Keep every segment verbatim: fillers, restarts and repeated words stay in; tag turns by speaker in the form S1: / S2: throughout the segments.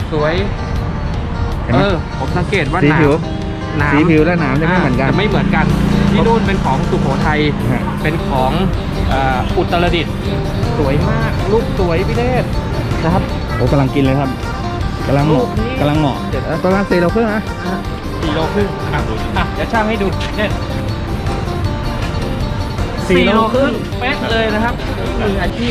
S1: สวยเออผมสังเกตว่า
S2: สีผิวสีผิวและหนามจะไม่เหมือนกัน
S1: ไม่เหมือนกันที่นู่นเป็นของสุโขทัยเป็นของอุตรดิตถ์สวยมากลูกสวยพี่เนตรนะครับ
S2: โอ้กำลังกินเลยครับกำลังกำลังเหมาะประมาณสี่โลครึ่งนะ
S1: สี่โลครึ่งอ่ะเดี๋ยวช่างให้ดูเนี่ยสี่โลครึ่งเป๊ะเลยนะครับมืออาชีพ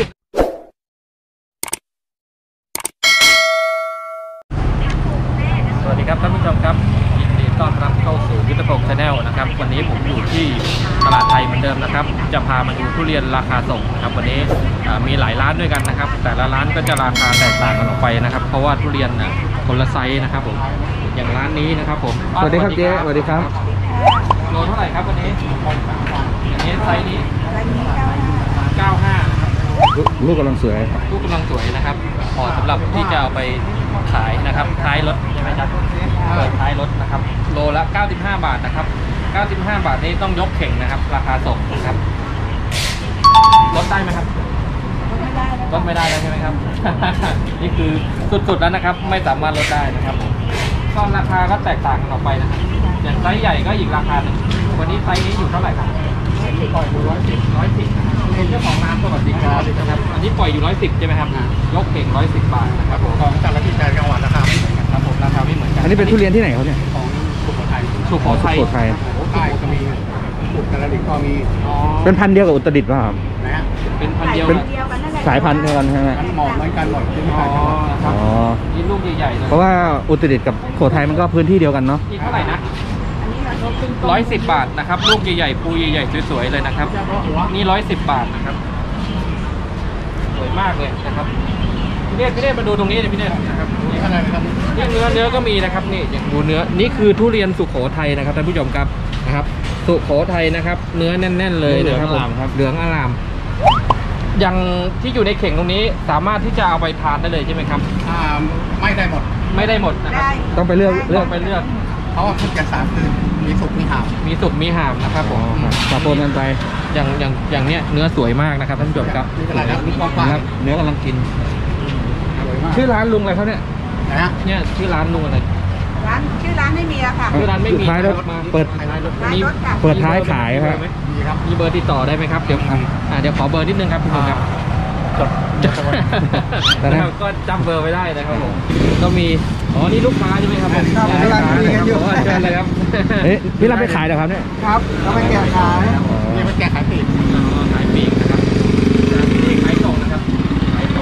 S1: สวัสดีครับท่านผู้ชมครับยินดีต้อนรับเข้าสู่ยุทธพงศ์ชาแนลนะครับวันนี้ผมอยู่ที่ตลาดไทยเหมือนเดิมนะครับจะพามาดูทุเรียนราคาส่งนะครับวันนี้มีหลายร้านด้วยกันนะครับแต่ละร้านก็จะราคาแตกต่างกันออกไปนะครับเพราะว่าทุเรียนคนละไซส์นะครับผมอย่างร้านนี้นะครับผม
S2: สวัสดีครับเจ๊สวัสดีครับ
S1: โลเท่าไหร่ครับวันนี้อย่างนี้ไซส์นี้เก้าห้านะครับ
S2: ลูกกำลังสวย
S1: ลูกกำลังสวยนะครับพอสำหรับที่จะเอาไปขายนะครับท้ายรถใช่ไหมครับเปิดท้ายรถนะครับโลละเก้าสิบห้าบาทนะครับเก้าสิบห้าบาทนี้ต้องยกเข่งนะครับราคาส่งนะครับลดได้ไหมครับลดไม่ได้แล้วใช่ไหมครับ นี่คือสุดๆแล้วนะครับไม่สามารถลดได้นะครับก็ราคาก็แตกต่างกันออกไปนะครับอย่างไซส์ใหญ่ก็อีกราคาหนึ่งวันนี้ไซส์นี้อยู่เท่าไหร่ครับปล่อยอยู่ร้อยสิบร้อยสิบเป็นเจ้าของร้านสวัสดีครับนะครับอันนี้ปล่อยอยู่ร้อยสิบใช่ไหมครับยกเข่งร้อยสิบบาทนะครับผมของแต่ละที่แต่ละจังหวัดราคาไม่เหมือนกันครับผมราคาไม่เหมือนกัน
S2: อันนี้เป็นทุเรียนที่ไหนเขาเนี่ย
S1: ของสุโขทัยสุโขทัย
S2: สุโขทัย
S1: ใต้ก็มีอุตรดิตถ์ก็มี
S2: เป็นพันธุ์เดียวกับอุตรดิตถ์ป่ะครับ
S1: นะฮะเป็นพันธุ์เดียว
S2: กันสายพันธุ์เดียวกันใช่ไหม
S1: หมอกเหมือนกันหมดที่ไม่ใช่ครับนี่ลูกใหญ่ๆเลย
S2: เพราะว่าอุตรดิตถ์กับสุโขทัยมันก็พื้นที่เดียวกันเนาะ
S1: นี่เท่าไหร่นะร้อยสิบบาทนะครับลูกใหญ่ๆปูใหญ่ๆสวยๆเลยนะครับนี่ร้อยสิบบาทนะครับสวยมากเลยนะครับพี่เนตรพี่เนตรมาดูตรงนี้เลยพี่เนตรนะครับนี่อะไรนะครับนี่เนื้อเนื้อก็มีนะครับนี่อย่างดูเนื้อนี่คือทุเรียนสุโขทัยนะครับท่านผู้ชมครับนะครับสุโขทัยนะครับเนื้อแน่นๆเลยนะครับเหลืองอลามครับเหลืองอลามอย่างที่อยู่ในเข่งตรงนี้สามารถที่จะเอาไปทานได้เลยใช่ไหมครับอ่าไม่ได้หมดไม่ได้หมดนะครับ
S2: ต้องไปเลือก
S1: เลือกไปเลือกเพราะว่าทุกอย่างสามคือมีสุกมีหามมีสุกมีหามนะครับผม
S2: ปะปนกันไป
S1: อย่างอย่างอย่างเนี้ยเนื้อสวยมากนะครับท่านผู้ชมครับ
S2: นะครับเนื้อกำลังกินชื่อร้านลุงอะไรเขาเนี่ย
S1: นะเนี่ยชื่อร้านลุงอะไร
S3: ร้านชื่อร้านไม่มีแล้วค่ะ
S1: ชื่อร้านไม่มี
S2: ท้ายรถเปิด
S3: มี
S2: เปิดท้ายขายครับ
S1: มีครับมีเบอร์ติดต่อได้ไหมครับเดี๋ยวอ่าเดี๋ยวขอเบอร์นิดนึงครับคุณผู้ชมครับจดนะครับก็จำเบอร์ไว้ได้นะครับผมก็มีอ๋อนี่ลูกค้าใช่ไหมครับผมลูกค้าเชิญเลยครับ
S2: เฮ้ยพี่รับไปขายเหรอครับเนี่ย
S3: ครับเราไปแกะขาย
S1: นี่ไปแกะขายปีกขายปีกนะครับนี่ขายส่งนะครับขายส่ง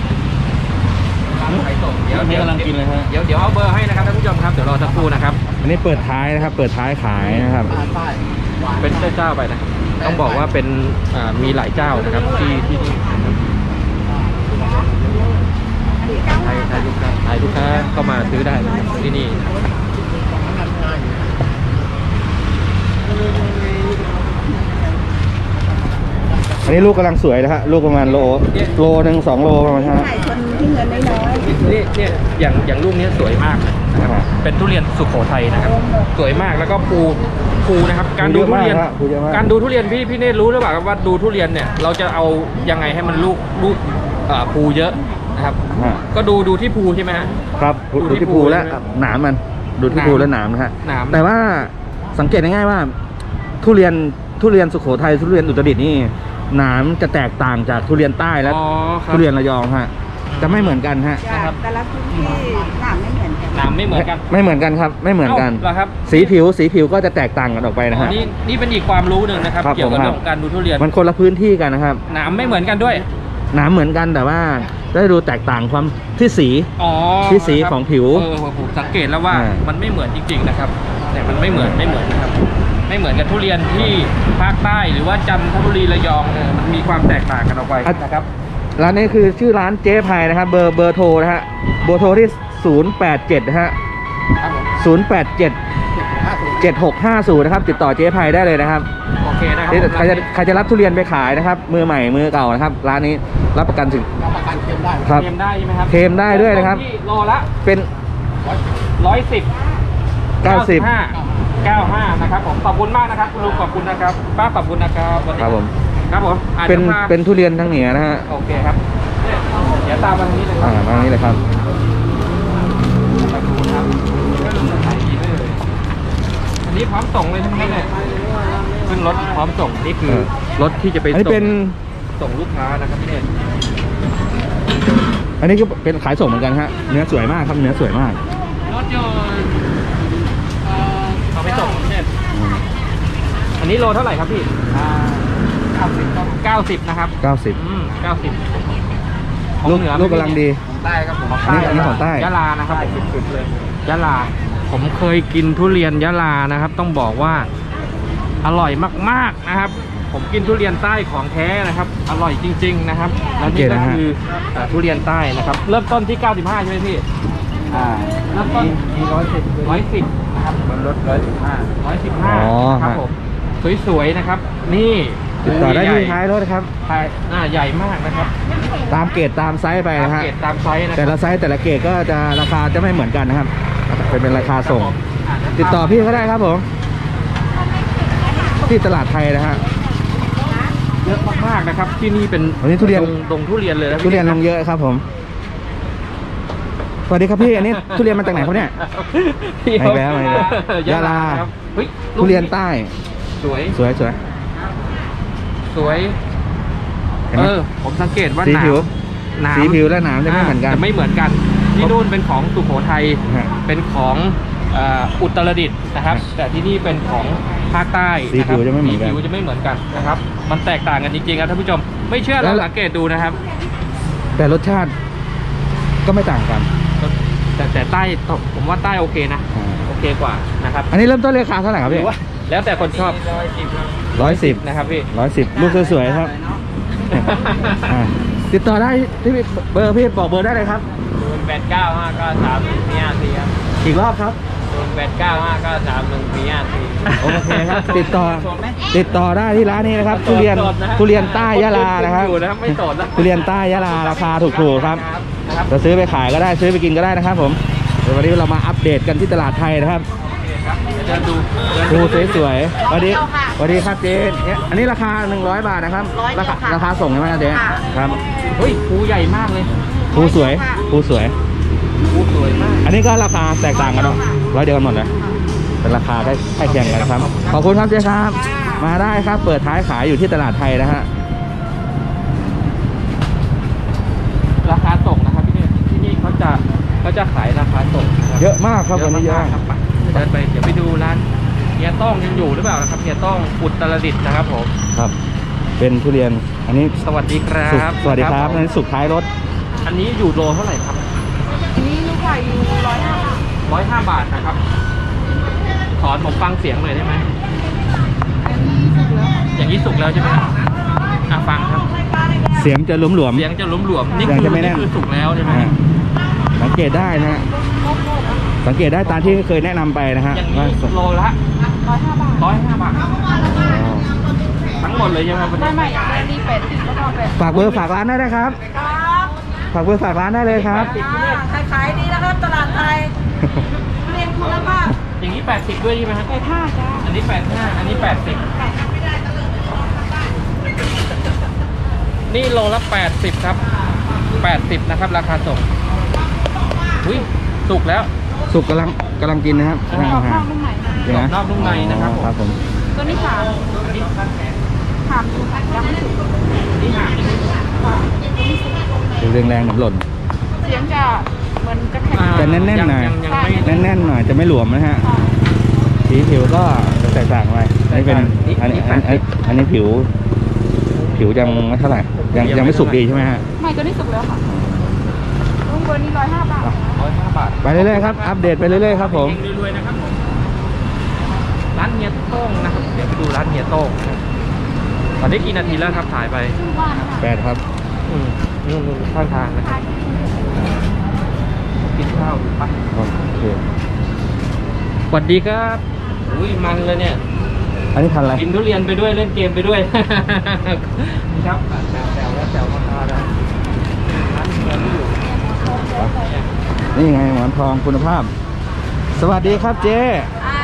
S1: ขายส่งเดี๋ยว
S2: นี่กำลังกินเลยครับ
S1: เดี๋ยวเดี๋ยวเอาเบอร์ให้นะครับท่านผู้ชมครับเดี๋ยวรอสักครู่นะครับ
S2: อันนี้เปิดท้ายนะครับเปิดท้ายขายนะครับ
S1: เป็นเจ้าไปนะต้องบอกว่าเป็นมีหลายเจ้านะครับที่ที่ไทยไทยลูกค้าไทยลูกค้าก็มาซื้อได้ที่นี่
S2: อันนี้ลูกกำลังสวยนะฮะลูกประมาณโลโลหนึ่งสองโลประมาณนั้น
S3: คนที่เงินน้อย
S1: ๆนี่เนี่ยอย่างอย่างลูกนี้สวยมากนะครับเป็นทุเรียนสุโขทัยนะครับสวยมากแล้วก็ภูภูนะครับการดูทุเรียนการดูทุเรียนพี่พี่เนตรรู้หรือเปล่าว่าดูทุเรียนเนี่ยเราจะเอายังไงให้มันลูกลูกภูเยอะนะครับก็ดูดูที่ภูใช่ไหมฮะ
S2: ครับดูที่ภูและหนามมันดูที่ภูและหนามนะฮะแต่ว่าสังเกตง่ายๆว่าทุเรียนทุเรียนสุโขทัยทุเรียนอุตรดิตถ์นี่หนามจะแตกต่างจากทุเรียนใต้และทุเรียนระยองฮะจะไม่เหมือนกันฮะ
S3: แต่ละพื้นที่หนามไม่เหมือนกัน
S1: หนามไม่เหมือนกัน
S2: ไม่เหมือนกันครับไม่เหมือนกัน
S1: ครับ
S2: สีผิวสีผิวก็จะแตกต่างกันออกไปนะฮะ
S1: นี่นี่เป็นอีกความรู้หนึ่งนะครับเกี่ยวกับเรื่องการดูทุเรียน
S2: มันคนละพื้นที่กันนะครับ
S1: หนามไม่เหมือนกันด้วย
S2: หนามเหมือนกันแต่ว่าได้ดูแตกต่างความที่สีที่สีของผิว
S1: เออผมสังเกตแล้วว่ามันไม่เหมือนจริงๆนะครับเนี่ยมันไม่เหมือนไม่เหมือนนะครับไม่เหมือนกับทุเรียนที่ภาคใต้หรือว่าจันทบุรีระยองเนี่ยมันมีความแตกต่างกันออกไปนะครับ
S2: ร้านนี้คือชื่อร้านเจ๊ภัยนะครับเบอร์เบอร์โทรนะฮะเบอร์โทรที่ศูนย์แปดเจ็ดนะฮะศูนย์แปดเจ็ดเจ็ดหกห้าศูนย์นะครับติดต่อเจ๊ภัยได้เลยนะครับ
S1: โอเคนะครับ
S2: ใครจะใครจะรับทุเรียนไปขายนะครับมือใหม่มือเก่านะครับร้านนี้รับประกันถึง
S1: รับประกันเค็มได้
S2: ครับ
S1: เค็มได้ใช่ไหมครับ
S2: เค็มได้ด้วยนะครับ
S1: โลละ
S2: เป็น
S1: ร้อยสิบ
S2: เก้าสิบ
S1: ห้าเก้าห้านะครับผมขอบคุณมากนะครับคุณลุงขอบคุณนะครับป้าขอบคุณนะครับ
S2: ครับผม
S1: ครับผม
S2: เป็นเป็นทุเรียนทั้งเหนือนะฮะ
S1: โอเคครับเดี๋ยวตามมาทางนี้เลย
S2: อ่ามาทางนี้เลยครับ
S1: ร้อมส่งนี่คือ
S2: เออ
S1: รถที่จะไป
S2: อันนี้
S1: ส่
S2: เป็
S1: ง
S2: น
S1: ส่งลูกค้านะครับพี่เนตร
S2: อันนี้ก็เป็นขายส่งเหมือนกันฮะเนื้อสวยมากครับเนื้อสวยมาก
S1: รถยนต์เอ่อเอาไปส่งพี่เนตรอันนี้โลเท่าไหร่ครับพี่เก้าสิบเก้าสิบนะครับ
S2: เก้าสิบ
S1: อืมเก้าสิบ
S2: ลูกลูกกำลังดี
S1: ใต้ครับผม
S2: อันนี้อันนี้ของใต้
S1: ยะลานะครับสุดๆเลยยะลาผมเคยกินทุเรียนยะลานะครับ ต้องบอกว่าอร่อยมากๆนะครับ ผมกินทุเรียนใต้ของแท้นะครับ อร่อยจริง ๆนะครับแล้วนี่ก็คือเอ่อทุเรียนใต้นะครับ เริ่มต้นที่เก้าสิบห้าใช่ไหมพี่อ่าเริ่มต้นที่ร้อยสิบร้อยสิบนะครับบนรถร้อยสิบห้าร้อยสิบห้าครับผมสวยๆนะครับ นี่
S2: ติดต่อได้ที่ท้ายรถครับ
S1: ท้ายหน้าใหญ่มากนะครับ
S2: ตามเกรดตามไซส์ไป
S1: ตาม
S2: นะฮะ
S1: เกรดตามไซส์นะค
S2: แต่
S1: รับ
S2: ละไซส์แต่ละเกรดก็จะราคาจะไม่เหมือนกันนะครับเป็นเป็นราคาส่ง ติดต่อพี่ก็ได้ครับผมที่ตลาดไทยนะฮะ
S1: เยอะมากๆนะครับ ที่นี่เป็น
S2: วันนี้ทุเรียน
S1: ดงดงทุเรียนเลยนะ
S2: ทุเรียนลงเยอะครับผมสวัสดีครับพี่อันนี้ทุเรียนมาจากไหนครับเนี่ย
S1: พี่
S2: ไม่แพ้ไม่แพ้ยะลา
S1: ครับเฮ้ย
S2: ทุเรียนใต้
S1: สวย
S2: สวยสวย
S1: สวย
S2: เห็นไห
S1: เอ
S2: ม
S1: อผมสังเกตว่า
S2: สี
S1: หนาม
S2: ผิว
S1: หนาม
S2: สีผิวและหนามจะไม่เหมือนกัน
S1: จะไม่เหมือนกันที่นู่นเป็นของสุโขทัย
S2: ฮะ
S1: เป็นของเอ่ออุตรดิตถ์นะครับ
S2: ฮะ
S1: แต่ที่นี่เป็นของภาคใต้
S2: สีผิวจะไม่เหมือนกัน
S1: สีผิวจะไม่เหมือนกันนะครับ มันแตกต่างกันจริงๆครับท่านผู้ชม ไม่เชื่อ
S2: แล้
S1: เรา
S2: ว
S1: สังเกตดูนะครับ
S2: แต่รสชาติก็ไม่ต่างกัน
S1: แต่แต่ใต้ผมว่าใต้โอเคนะ
S2: อ่า
S1: โอเคกว่านะครับ
S2: อันนี้เริ่มต้นราคาเท่าไหร่ครับ
S1: หรื
S2: พี่
S1: อว่าแล้วแต่คนชอบ
S2: ร้อยสิบ
S1: นะครับพี่
S2: ร้อยสิบลูกสวยๆครับอ่าติดต่อได้ที่เบอร์พี่บอกเบอร์ได้เลยครับ
S1: ศูนย์แปดเก้าห้าเก้าสามหนึ่งสี่ห้าสี่ครับ
S2: อีกรอบครับ
S1: ศูนย์แปดเก้าห้าเก้าสามหนึ่งสี่ห้าสี่
S2: โอเคครับ ติดต่อติดต่อได้ที่ร้านนี้นะครับ ทุเรียน
S1: สดนะฮะ
S2: ทุเรียนใต้ยะลานะครับ
S1: อยู่นะครับไม่สดนะ
S2: ทุเรียนใต้ยะลาราคาถูกๆครับ
S1: นะครับ
S2: จะซื้อไปขายก็ได้ซื้อไปกินก็ได้นะครับผมเดี๋ยววันนี้เรามาอัปเดตกันที่ตลาดไทยนะครับ
S1: เดินดูเดิน
S2: ดูสวยๆสวัสดีสวัสดีครับเจ๊เนี่ยอันนี้ราคาหนึ่งร้อยบาทนะครับราคาราคาส่งใช่ไหมครับเจ๊ครับ
S1: เฮ้ยภูใหญ่มากเลย
S2: ภูสวยภูสวย
S1: ภูสวยมาก
S2: อันนี้ก็ราคาแตกต่างกันเนาะร้อยเดียวกันหมดเลยเป็นราคาได้ใกล้เคียงกันครับขอบคุณครับเจ๊ครับ มาได้ครับเปิดท้ายขายอยู่ที่ตลาดไทยนะฮะ
S1: ราคาส่งนะครับพี่เนี่ยที่นี่เขาจะเขาจะขายราคาส่งนะครับ
S2: เยอะมากครับวันนี้เยอะ
S1: มากครับไปเดินไปเดี๋ยวไปดูร้านเฮียต้องยังอยู่หรือเปล่านะครับเฮียต้องอุตรดิตถ์นะครับผม
S2: ครับ เป็นทุเรียนอันนี้
S1: สวัสดีครั
S2: สุก
S1: บ
S2: สวัสดีครับ
S1: ผม
S2: อันนี้สุกท้ายรถ
S1: อันนี้อยู่โลเท่าไหร่ครับ
S3: อันนี้ลูกไข่อยู่ร้อยห้า
S1: ร้อยห้าบาทนะครับขอผมฟังเสียงหน่อยได้ไหม
S3: อันนี้สุกแล้ว
S1: อย่างนี้สุกแล้วใช่ไหมครับอ่ะฟังครับ
S2: เสียงจะหลวมๆ
S1: เสียงจะหลวมๆนี่
S2: เสียง
S1: คือ
S2: จะไม่แน่
S1: นี่
S2: น
S1: คือสุกแล้วใช่ไหม
S2: อ่าสังเกตได้นะฮะสังเกตได้ตามที่เคยแนะนำไปนะฮะ
S1: อย่างนี้
S2: ว่า
S1: โลละ
S3: ร้อยห้าบาท
S1: ร้อยห้าบาททั้งหมดเลยใช่ไหมครับวัน
S3: ไม่
S1: นี้
S3: ไม่อันนี้แปดสิบแล้วก็แปด
S2: ฝากเบอร์ฝากร้านได้นะครับ
S3: ครับ
S2: ฝากเบอร์ฝากร้านได้เลยครับ
S3: ขายขายดีนะครับตลาดไทยเรียนคุณภาพ
S1: อย่างนี้แปดสิบด้วยใช่ไหมครับ
S3: แปดห้าจ้า
S1: อันนี้แปดห้าอันนี้แปดสิบนี่โลละแปดสิบครับแปดสิบนะครับ ราคาส่งอุ้ยสุกแล้ว
S2: สุกกำลังกำลังกินนะครับ
S3: กรอบนอกนุ่มใน
S2: เดี๋ยวะ
S1: กรอบนอกนุ่มในนะครับผม
S2: ครับผม
S3: ตัวนี้ถาม
S1: อันนี้
S3: ถามสุกยังไม่สุก
S1: นี่หาง
S2: ดูแรงๆเหมือนหล่น
S3: เสียงจะเหมือนจะแข็ง
S1: อ่า
S2: จะแน่นๆหน่อย
S1: งงไม่
S2: แน่นๆหน่อยจะไม่หลวมนะฮะสีผิวก็จะแตกต่างไปอันนี้เป็นอันนี้อันนี้อันนี้ผิว ผิวยังไม่เท่าไหร่ยังยังไม่สุกดีใช่ไหมฮะ
S3: ไม่ตัวนี้สุกแล้วค่ะลุงเบอร์นี้ร้อยห้าบาท
S1: ร้อยห้าบาท
S2: ไปเรื่อยๆครับอัปเดตไปเรื่อยๆครับผม
S1: เฮงๆรวยๆนะครับผมร้านเฮียโต้งนะครับเดี๋ยวไปดูร้านเฮียโต้งนะครับตอนนี้กี่นาทีแล้วครับถ่ายไป
S3: ชื่อว่านะคะ
S2: แปดครับ
S1: อืมนู่นๆข้างทางนะครับกินข้าวอยู่ปะ
S2: โอเค
S1: สวัสดีครับอุ้ยมันเลยเนี่ย
S2: อันนี้พันอะไร
S1: กินทุเรียนไปด้วยเล่นเกมไปด้วย ครับแซวแซวแล้วแซวมาๆแล้วร้านเฮียนี่อยู่
S2: นี่ไงหมอนทองคุณภาพ สวัสดีครับเจ๊
S3: อ่า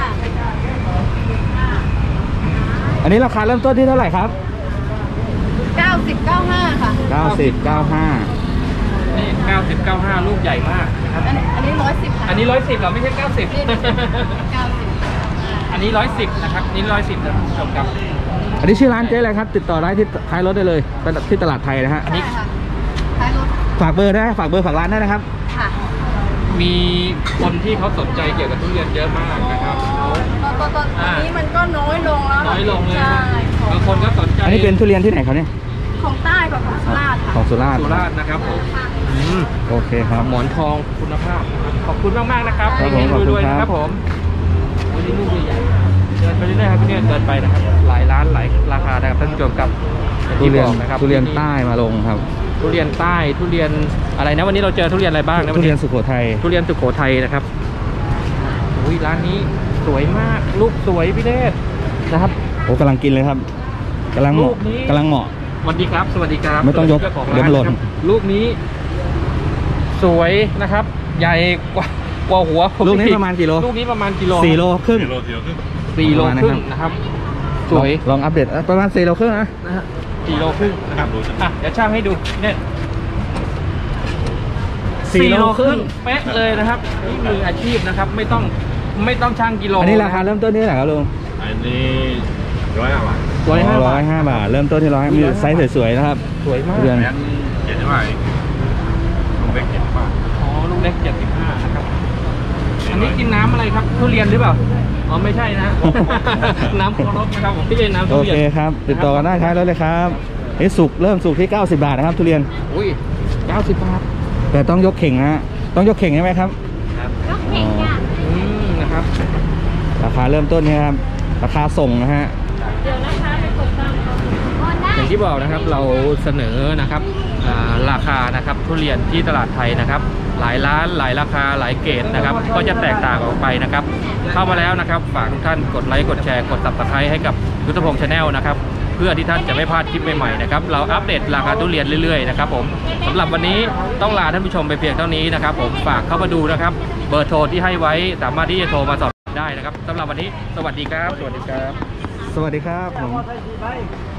S2: อันนี้ราคาเริ่มต้นที่เท่าไหร่ครับ
S3: เก้าสิบเก้าห้าค่ะ
S2: เก้าสิบ เก้าห้า
S1: นี่เก้าสิบ เก้าห้าลูกใหญ่มากนะครับ
S3: อันนี้อันนี้ร้อยสิบค่ะ
S1: อันนี้ร้อยสิบเหรอไม่ใช่เก้าสิบ
S3: เก้าสิบ
S1: อันนี้ร้อยสิบนะครับนี่ร้อยสิบนะท่านผู้ชมครับ
S2: อันนี้ชื่อร้านเจ๊อะไรครับ ติดต่อได้ที่ท้ายรถได้เลยที่ตลาดไทยนะฮะ
S1: อันนี้
S3: ท้ายรถ
S2: ฝากเบอร์ได้ฝากเบอร์ฝากร้านได้นะครับ
S3: ค่ะ
S1: มีคนที่เขาสนใจเกี่ยวกับทุเรียนเยอะมากนะครับเขา
S3: ตอนตอนตอนนี้มันก็น้อยลงแล้ว
S1: น้อยลงเลย
S3: ใช่ของ
S1: บางคนก็สนใจ
S2: อันนี้เป็นทุเรียนที่ไหนเขาเนี่ย
S3: ของใต้กับของสุราษฎร์ค่ะ
S2: ของสุราษฎร์
S1: สุราษฎร์นะครับผมอืม
S2: โอเคครับ
S1: หมอนทองคุณภาพนะครับขอบคุณมากมากๆนะครับ
S2: ครับผม
S1: เฮง
S2: ขอบ
S1: ๆ
S2: คุณ
S1: รวยๆ
S2: ครับ
S1: นะครับผมโอ้ยนี่ลูกใหญ่ๆเดินไปเรื่อยๆครับพี่เนี่ยเดินไปนะครับหลายร้านหลายราคานะครับท่านผู้ชมครับอย่าง
S2: ทุ
S1: ที่
S2: เรี
S1: บ
S2: ยน
S1: อกนะครับ
S2: ทุเรียนใต้มาลงครับ
S1: ทุเรียนใต้ทุเรียนอะไรนะวันนี้เราเจอทุเรียนอะไรบ้างนะ
S2: ทุ
S1: วัน
S2: เรี
S1: นี้
S2: ยนสุโขทัย
S1: ทุเรียนสุโขทัยนะครับอุ้ยร้านนี้สวยมากลูกสวยพี่เดชนะครับ
S2: โอ้กำลังกินเลยครับกำลังเห
S1: ลู
S2: มาะ
S1: กนี้
S2: กำลังเหมาะ
S1: สวัสดีครับ สวัสดีครับ
S2: ไม่ต้องยก
S1: สวัสจ้าของ
S2: เดี๋ยวมันหล่น
S1: ร้าครับลูกนี้ สวยนะครับ ใหญ่กว่ากว่าหัวผม
S2: ลูกนี้
S1: อี
S2: ประมาณกี่โล
S1: ลูกนี้ประมาณกิโล
S2: สี่โลครึ่ง
S1: สี่โล
S2: ประมาณนั้น
S1: ครึ่ง
S2: ครับ
S1: นะครับ สวย
S2: ลองอัปเดตอ่ะประมาณสี่โลครึ่งนะ
S1: นะฮะสี่โลครึ่งนะครับอ่ะเดี๋ยวช่างให้ดูเนี่ย
S2: สี่โลครึ่ง
S1: เป๊ะเลยนะครับนี่มืออาชีพนะครับ ไม่ต้องไม่ต้องช่างกิโล
S2: อันนี้ราคาเริ่มต้นที่เท่าไหร่ครับลุง
S4: อันนี้ร้อยห้าบาท
S1: ร้อยห้า
S2: ร้
S1: บา
S2: อ
S1: ท
S2: ยห้าบาท เริ่มต้นที่ร้อยมีไซส์สวยๆนะครับ
S1: สวยมาก
S2: ทุเรียน
S4: งั้นเจ็ดสิบห้าเองลงเล็กเจ็ดสิบห้า
S1: อ๋อลูกเล็กเจ็ดสิบห้านะครับ อันนี้กินน้ำอะไรครับทุเรียนหรือเปล่า อ๋อไม่ใช่นะ น้ำโครบนะครับผมไม่ใช่น้ำทุ
S2: โอ
S1: เรีย
S2: เคน ครับ ติดต่อกันได้ท้ายรถเลยครับนี่สุกเริ่มสุกที่เก้าสิบบาทนะครับทุเรียน
S1: อุ้ยเก้าสิบบาท
S2: แต่ต้องยกเข่งนะฮะต้องยกเข่งใช่ไหมครับ
S1: ครับ
S2: อ๋อ
S1: อืมนะครับ
S2: ราคาเริ่มต้นเนี่ยครับราคาส่งนะฮะ
S1: อย่างที่บอกนะครับเราเสนอนะครับอ่าราคานะครับทุเรียนที่ตลาดไทยนะครับ หลายร้านหลายราคาหลายเกรดนะครับ ก็จะแตกต่างออกไปนะครับ เข้ามาแล้วนะครับฝากทุกท่านกดไลค์กดแชร์กด ซับสไครบ์ ให้กับยุทธพงษ์ชาแนลนะครับเพื่อที่ท่านจะไม่พลาดคลิปใหม่ๆนะครับเราอัปเดตราคาทุเรียนเรื่อยๆนะครับผมสำหรับวันนี้ต้องลาท่านผู้ชมไปเพียงเท่านี้นะครับผมฝากเข้ามาดูนะครับเบอร์โทรที่ให้ไว้สามารถที่จะโทรมาสอบถามได้นะครับสำหรับวันนี้สวัสดีครับสวัสดีครับ
S2: สวัสดีครับผม